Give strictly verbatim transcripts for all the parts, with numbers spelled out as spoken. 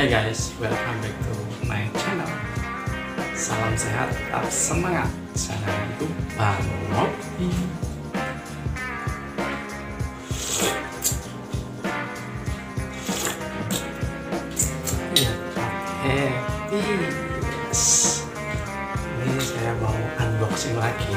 Hai guys, welcome back to my channel. Salam sehat, tetap semangat. Jangan lupa ngopi. Yes. Ini saya mau unboxing lagi.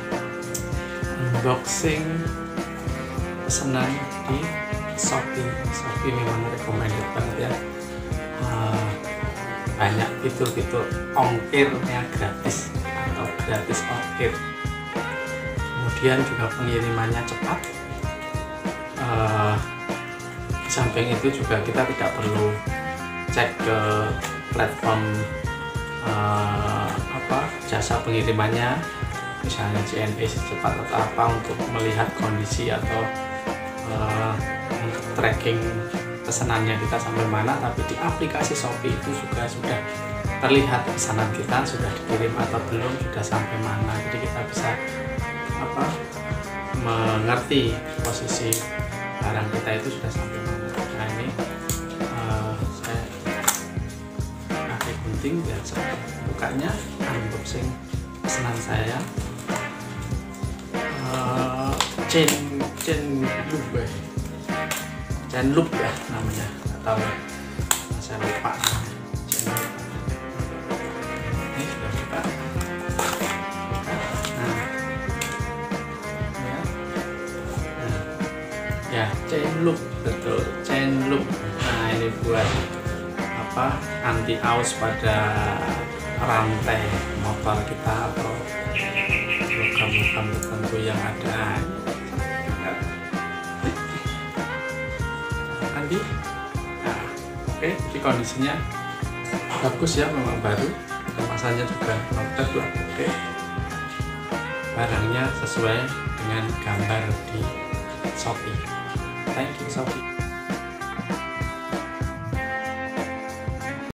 Unboxing pesanan di Shopee. Shopee memang recommended banget ya. Uh, banyak fitur-fitur ongkirnya gratis atau gratis ongkir, kemudian juga pengirimannya cepat. Uh, di samping itu juga kita tidak perlu cek ke platform uh, apa jasa pengirimannya, misalnya J N E secepat atau apa, untuk melihat kondisi atau uh, untuk tracking pesanannya kita sampai mana. Tapi di aplikasi Shopee itu juga sudah terlihat pesanan kita sudah dikirim atau belum, sudah sampai mana, jadi kita bisa apa mengerti posisi barang kita itu sudah sampai mana. Nah ini uh, saya pakai gunting biar cepat bukanya. Unboxing pesanan saya, uh, chain chain loop chain loop ya namanya, atau saya lupa namanya. Ini sudah buka. Nah, ya, nah, ya chain loop, betul, chain loop. Nah ini buat apa, anti aus pada rantai motor kita atau logam-logam tertentu yang ada. Di, nah, oke, okay, di kondisinya bagus ya, memang baru, kemasannya juga noted lah, oke, okay. Barangnya sesuai dengan gambar di Shopee. Thank you Shopee.